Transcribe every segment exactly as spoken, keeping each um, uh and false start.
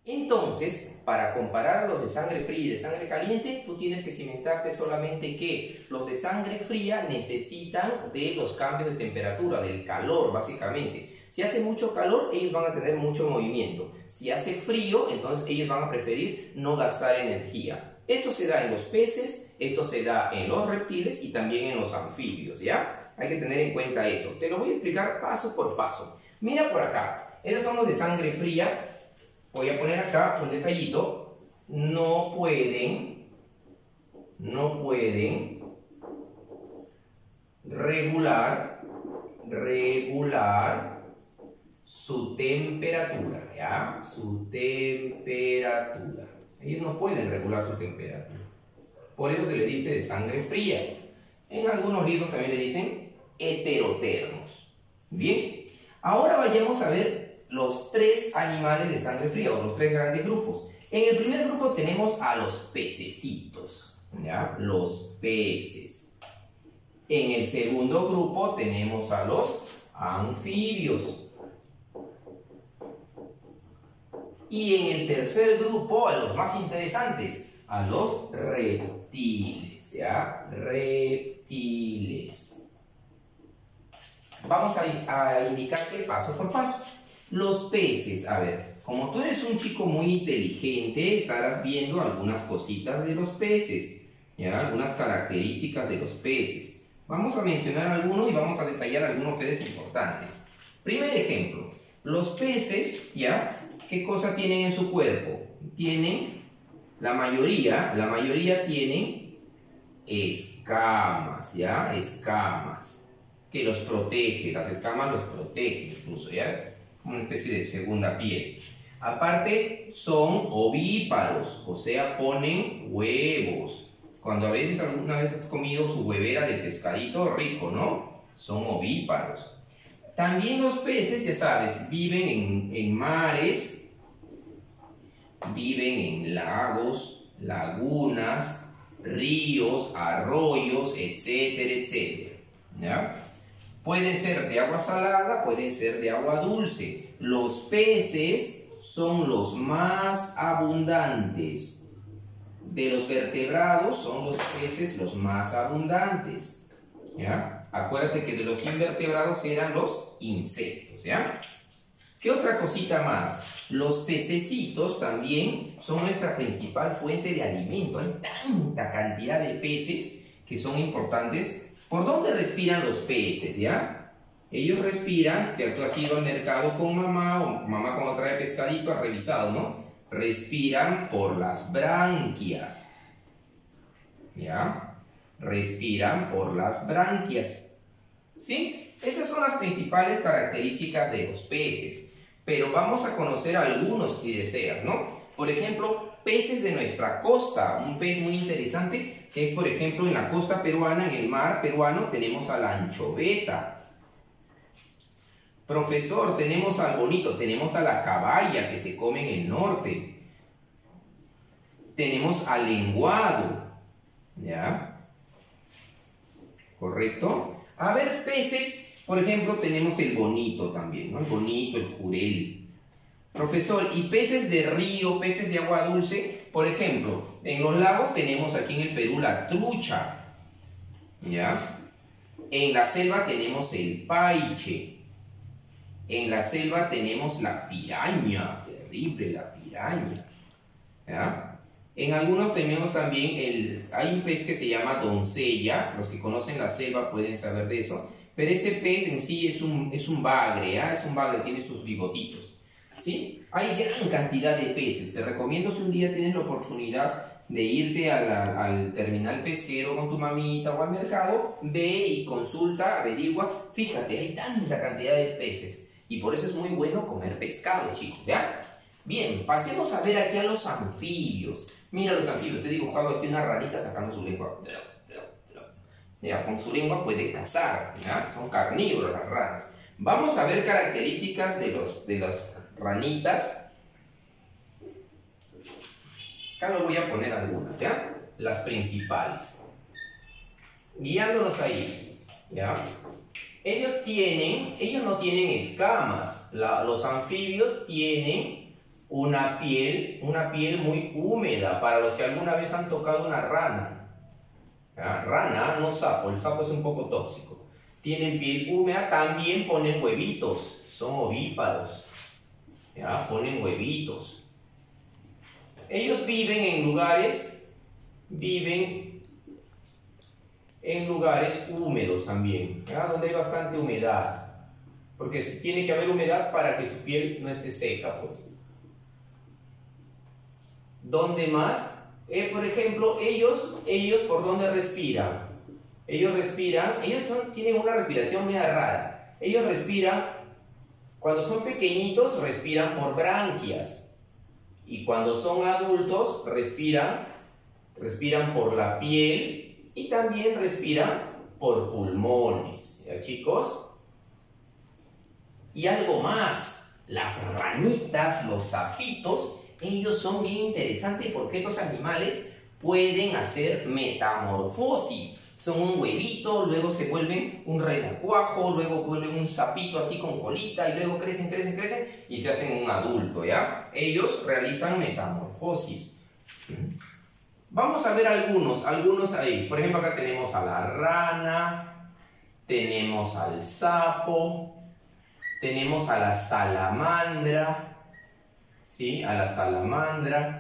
Entonces, para comparar a los de sangre fría y de sangre caliente, tú tienes que cimentarte solamente que los de sangre fría necesitan de los cambios de temperatura, del calor básicamente. Si hace mucho calor, ellos van a tener mucho movimiento. Si hace frío, entonces ellos van a preferir no gastar energía. Esto se da en los peces, esto se da en los reptiles y también en los anfibios, ¿ya? Hay que tener en cuenta eso. Te lo voy a explicar paso por paso. Mira por acá, esos son los de sangre fría. Voy a poner acá un detallito. No pueden, no pueden regular, regular su temperatura, ¿ya? Su temperatura. Ellos no pueden regular su temperatura. Por eso se le dice de sangre fría. En algunos libros también le dicen heterotermos. Bien, ahora vayamos a ver los tres animales de sangre fría, o los tres grandes grupos. En el primer grupo tenemos a los pececitos, ¿ya? Los peces. En el segundo grupo tenemos a los anfibios. Y en el tercer grupo, a los más interesantes, a los reptiles, ¿ya? Reptiles. Vamos a, a indicarte paso por paso. Los peces, a ver, como tú eres un chico muy inteligente, estarás viendo algunas cositas de los peces, ¿ya? Algunas características de los peces. Vamos a mencionar algunos y vamos a detallar algunos peces importantes. Primer ejemplo, los peces, ¿ya? ¿Qué cosa tienen en su cuerpo? Tienen, la mayoría, la mayoría tienen escamas, ¿ya? Escamas, que los protege, las escamas los protegen incluso, ¿ya? Una especie de segunda piel. Aparte, son ovíparos, o sea, ponen huevos. Cuando a veces alguna vez has comido su huevera de pescadito rico, ¿no? Son ovíparos. También los peces, ya sabes, viven en, en mares, viven en lagos, lagunas, ríos, arroyos, etcétera, etcétera, ¿ya? Pueden ser de agua salada, pueden ser de agua dulce. Los peces son los más abundantes. De los vertebrados son los peces los más abundantes, ¿ya? Acuérdate que de los invertebrados eran los insectos, ¿ya? ¿Qué otra cosita más? Los pececitos también son nuestra principal fuente de alimento. Hay tanta cantidad de peces que son importantes. ¿Por dónde respiran los peces, ya? Ellos respiran, que tú has ido al mercado con mamá, o mamá cuando trae pescadito ha revisado, ¿no? Respiran por las branquias, ¿ya? Respiran por las branquias, ¿sí? Esas son las principales características de los peces, pero vamos a conocer algunos si deseas, ¿no? Por ejemplo, peces de nuestra costa, un pez muy interesante que es, por ejemplo, en la costa peruana, en el mar peruano, tenemos a la anchoveta. Profesor, tenemos al bonito, tenemos a la caballa que se come en el norte. Tenemos al lenguado, ¿ya? ¿Correcto? A ver, peces, por ejemplo, tenemos el bonito también, ¿no? El bonito, el jurel. Profesor, ¿y peces de río, peces de agua dulce? Por ejemplo, en los lagos tenemos aquí en el Perú la trucha, ¿ya? En la selva tenemos el paiche. En la selva tenemos la piraña, terrible la piraña, ¿ya? En algunos tenemos también, el, hay un pez que se llama doncella, los que conocen la selva pueden saber de eso, pero ese pez en sí es un, es un bagre, ¿ya? Es un bagre, tiene sus bigotitos. ¿Sí? Hay gran cantidad de peces. Te recomiendo, si un día tienes la oportunidad de irte a la, al terminal pesquero con tu mamita o al mercado, ve y consulta, averigua. Fíjate, hay tanta cantidad de peces y por eso es muy bueno comer pescado, chicos, ¿ya? Bien, pasemos a ver aquí a los anfibios. Mira los anfibios, te he dibujado aquí una ranita sacando su lengua. Ya, con su lengua puede cazar, ¿ya? Son carnívoros las ranas. Vamos a ver características de, los, de las ranitas. Acá lo voy a poner algunas, ¿ya? Las principales. Guiándonos ahí, ¿ya? Ellos tienen, ellos no tienen escamas. La, los anfibios tienen una piel, una piel muy húmeda, para los que alguna vez han tocado una rana. ¿Ya? Rana, no sapo, el sapo es un poco tóxico. Tienen piel húmeda, también ponen huevitos, son ovíparos. ¿Ya? Ponen huevitos. Ellos viven en lugares, viven en lugares húmedos también, ¿ya? Donde hay bastante humedad, porque tiene que haber humedad para que su piel no esté seca, pues. ¿Dónde más? Eh, por ejemplo, ellos, ellos ¿por dónde respiran? Ellos respiran, ellos son, tienen una respiración media rara. Ellos respiran, cuando son pequeñitos, respiran por branquias. Y cuando son adultos, respiran, respiran por la piel y también respiran por pulmones. ¿Ya, chicos? Y algo más, las ranitas, los sapitos, ellos son bien interesantes porque estos animales pueden hacer metamorfosis. Son un huevito, luego se vuelven un renacuajo, luego vuelven un sapito así con colita y luego crecen, crecen, crecen y se hacen un adulto, ¿ya? Ellos realizan metamorfosis. Vamos a ver algunos, algunos ahí. Por ejemplo, acá tenemos a la rana, tenemos al sapo, tenemos a la salamandra, ¿sí? A la salamandra.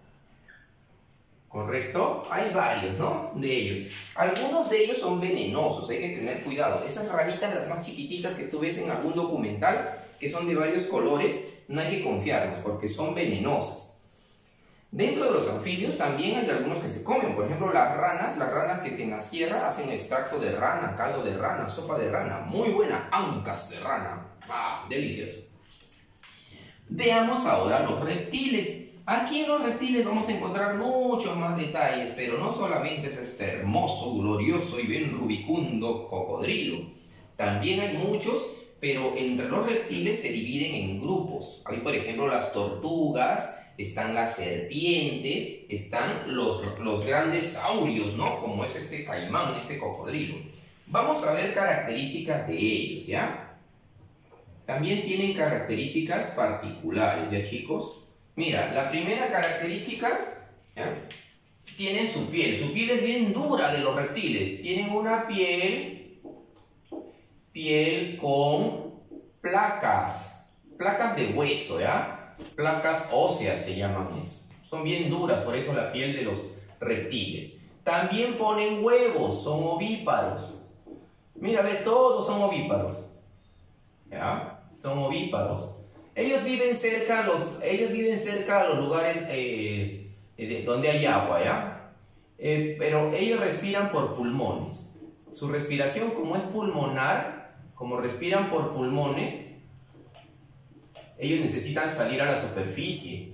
¿Correcto? Hay varios, ¿no? De ellos. Algunos de ellos son venenosos, hay que tener cuidado. Esas ranitas, las más chiquititas que tú ves en algún documental, que son de varios colores, no hay que confiarnos porque son venenosas. Dentro de los anfibios también hay algunos que se comen. Por ejemplo, las ranas, las ranas que en la sierra hacen extracto de rana, caldo de rana, sopa de rana. Muy buena, ancas de rana. ¡Ah, delicioso! Veamos ahora los reptiles. Aquí en los reptiles vamos a encontrar muchos más detalles, pero no solamente es este hermoso, glorioso y bien rubicundo cocodrilo. También hay muchos, pero entre los reptiles se dividen en grupos. Hay, por ejemplo, las tortugas, están las serpientes, están los, los grandes saurios, ¿no? Como es este caimán, este cocodrilo. Vamos a ver características de ellos, ¿ya? También tienen características particulares, ¿ya, chicos? Mira, la primera característica, ¿ya? Tienen su piel. Su piel es bien dura de los reptiles. Tienen una piel, piel con placas, placas de hueso, ¿ya? Placas óseas se llaman eso. Son bien duras, por eso la piel de los reptiles. También ponen huevos, son ovíparos. Mira, ve, todos son ovíparos, ¿ya? Son ovíparos. Ellos viven cerca, los, ellos viven cerca a los lugares eh, de, donde hay agua, ¿ya? Eh, pero ellos respiran por pulmones. Su respiración, como es pulmonar, como respiran por pulmones, ellos necesitan salir a la superficie.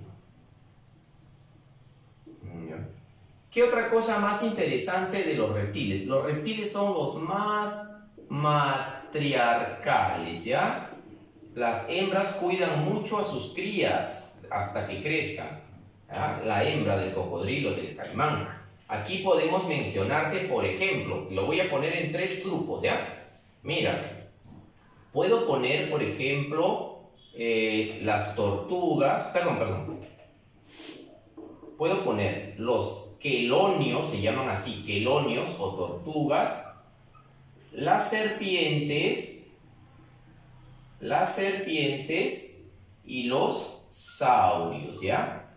¿Qué otra cosa más interesante de los reptiles? Los reptiles son los más matriarcales, ¿ya? Las hembras cuidan mucho a sus crías hasta que crezcan, ¿ya? La hembra del cocodrilo, del caimán. Aquí podemos mencionarte, por ejemplo, lo voy a poner en tres grupos, ¿ya? Mira, puedo poner, por ejemplo, eh, las tortugas, perdón, perdón. Puedo poner los quelonios, se llaman así, quelonios o tortugas, las serpientes, las serpientes y los saurios, ¿ya?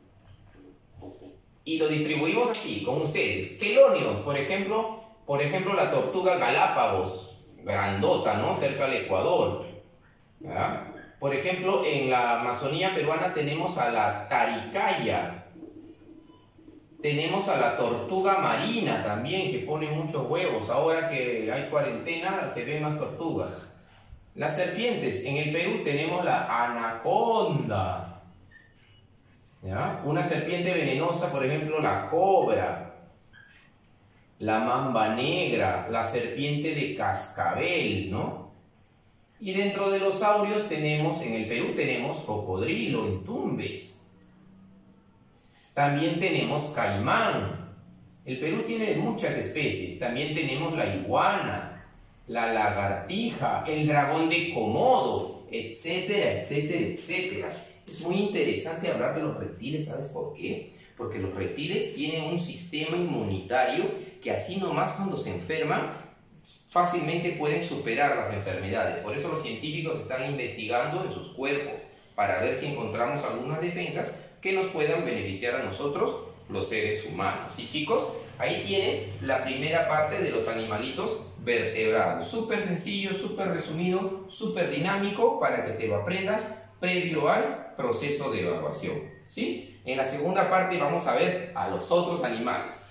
Y lo distribuimos así, con ustedes. Quelonios, por ejemplo, por ejemplo la tortuga Galápagos, grandota, ¿no? Cerca del Ecuador, ¿ya? Por ejemplo, en la Amazonía peruana tenemos a la taricaya. Tenemos a la tortuga marina también, que pone muchos huevos. Ahora que hay cuarentena, se ven más tortugas. Las serpientes, en el Perú tenemos la anaconda, ¿ya? Una serpiente venenosa, por ejemplo, la cobra, la mamba negra, la serpiente de cascabel, ¿no? Y dentro de los saurios tenemos, en el Perú tenemos cocodrilo en Tumbes. También tenemos caimán. El Perú tiene muchas especies. También tenemos la iguana, la lagartija, el dragón de Komodo, etcétera, etcétera, etcétera. Es muy interesante hablar de los reptiles, ¿sabes por qué? Porque los reptiles tienen un sistema inmunitario que así nomás cuando se enferman, fácilmente pueden superar las enfermedades. Por eso los científicos están investigando en sus cuerpos para ver si encontramos algunas defensas que nos puedan beneficiar a nosotros, los seres humanos. ¿Sí, chicos? Ahí tienes la primera parte de los animalitos vertebrados. Súper sencillo, súper resumido, súper dinámico para que te lo aprendas previo al proceso de evaluación. ¿Sí? En la segunda parte vamos a ver a los otros animales.